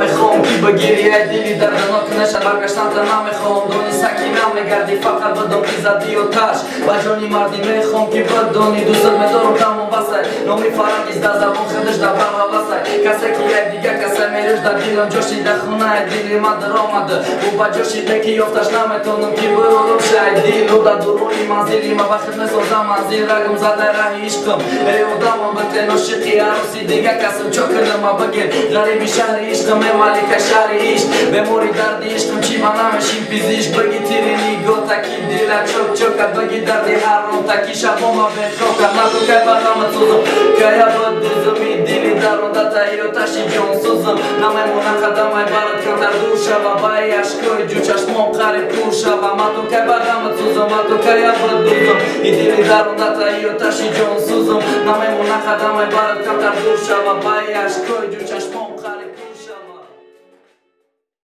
نمیخوام کی بگیری دلی دردناک نشد برگشتن تا نمیخوام دونی سکینم نگردی فقط بدم که زدی و تش و جانی مردی میخوام که بدونی دوست میدارم تمام بسه نامی فرنگیز در زبان خودش در برها بسه کسی که یک دیگه کسی میرش در دیلم جاشی در خونه دیلی من در آمده و با جاشی که یافتش نمیتونم که برورم شاید دیل و در درونی منزلی ما وقت نسازم منزل رگم زده ره عشقم ای آدمم بتن عاشقی عروسی دیگه کسم چاکنم ما بگیر غریبی شهر عشقم ای مالک شهر عشق بموری درد عشقم چی من نمشیم پیزیش بگی تیری نیگو تکی دیل چوک چوکت بگی دردی هر روم تکی شبا ما بخوکت نتو که برنامه سوزم که یا بود دوزمی دیلی درون دتایی و تشی جان سوزم نمیمونه قدم ای برد کن در دور شوا بای عشقای جو چشمام قریب کور شوا ما تو که برنامه سوزم ما تو که یا بود دوزم ای دیلی درون دتایی و تشی جان سوزم نمیمونه قدم ای برد کن در دور شوا بای عشقای جو چشمام